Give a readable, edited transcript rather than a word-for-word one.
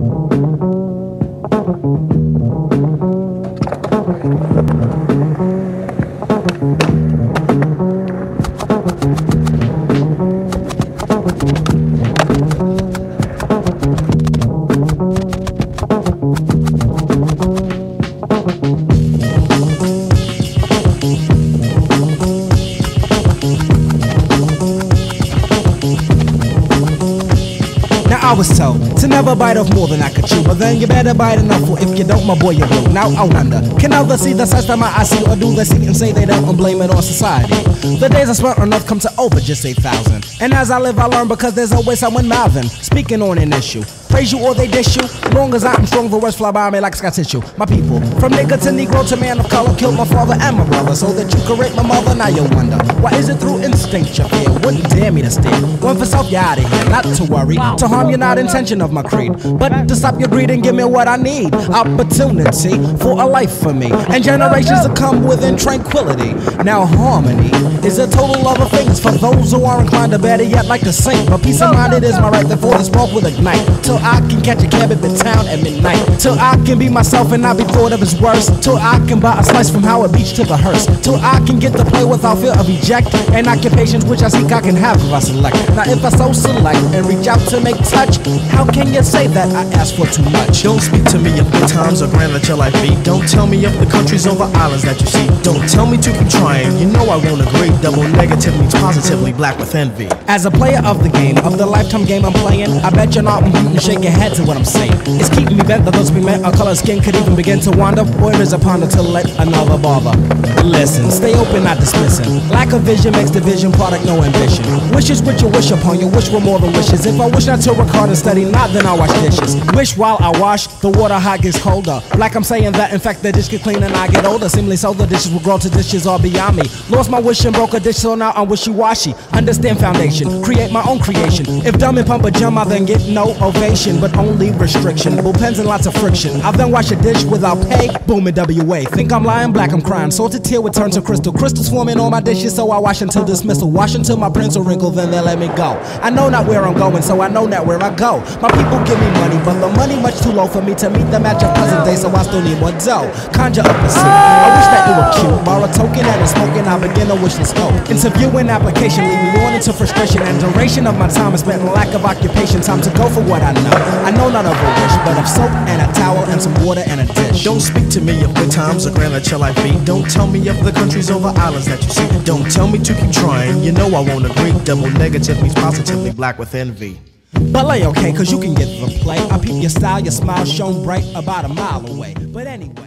I was told to never bite off more than I could chew, but then you better bite enough, or if you don't, my boy, you're blue. Now I wonder, can others see the sights that my eyes see, or do they see and say they don't and blame it on society? The days I spent on earth come to over just 8,000, and as I live I learn, because there's always someone mouthing, speaking on an issue. Praise you or they dish you, long as I'm strong, the words fly by me like scar tissue. My people, from nigga to negro to man of color, killed my father and my brother so that you could rape my mother. Now you wonder, why is it through instinct you fear? Wouldn't dare me to steal. One for self, you're out of here, not to worry. To harm you, not intention of my creed, but to stop your greed and give me what I need. Opportunity for a life for me, and generations to come within tranquility. Now harmony is a total other things for those who are inclined to better yet like to sing. But peace of mind it is my right, therefore the spark will ignite. Till I can catch a cab at the town at midnight. Till I can be myself and not be thought of as worse. Till I can buy a slice from Howard Beach to the hearse. Till I can get to play without fear of eject. And occupations which I seek I can have if I select. Now if I so select and reach out to make touch, how can you say that I ask for too much? Don't speak to me of good times or grand that your life be. Don't tell me of the countries over islands that you see. Don't tell me to keep trying, you know I won't agree. Double negative means positively black with envy. As a player of the game, of the lifetime game I'm playing, I bet you're not shake your head to what I'm saying. It's keeping me bent, the those be meant, a color skin could even begin to wander. Or it is a ponder to let another bother. Listen, stay open, not dismissing. Lack of vision makes division, product no ambition. Wishes what you wish upon, you wish were more than wishes. If I wish not to work hard and study, not then I wash dishes. Wish while I wash, the water hot gets colder. Like I'm saying that, in fact, the dish get clean and I get older. Seemingly so the dishes will grow to dishes all beyond me. Lost my wish and broke a dish, so now I'm wishy-washy. Understand foundation, create my own creation. If dumb and pump a jump, I then get no ovation, but only restriction. Bullpens and lots of friction. I then wash a dish without pay, boom in WA. Think I'm lying, black I'm crying. Salted tear would turn to crystal. Crystals forming on my dishes, so I wash until dismissal. Wash until my prints are wrinkled, then they let me go. I know not where I'm going, so I know not where I go. My people give me money, but the money much too low for me to meet the match of present day, so I still need more dough. Conjure up a suit, I wish that it were cute. Borrow a token and a smoking, I begin to wish this hope. Interview and application lead me on into frustration, and duration of my time is spent in lack of occupation. Time to go for what I know. I know not of a wish, but of soap and a towel and some water and a dish. Don't speak to me of good times or grand that your life be. Don't tell me of the countries over islands that you see. Don't tell me to keep trying, you know I won't agree. Double negative means positively black with envy. But lay okay, cause you can get the play. I peep your style, your smile shone bright about a mile away. But anyway.